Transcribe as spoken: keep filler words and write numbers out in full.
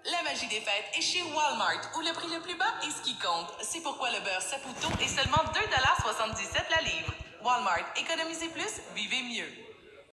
La magie des fêtes est chez Walmart, où le prix le plus bas est ce qui compte. C'est pourquoi le beurre Saputo est seulement deux dollars soixante-dix-sept la livre. Walmart, économisez plus, vivez mieux.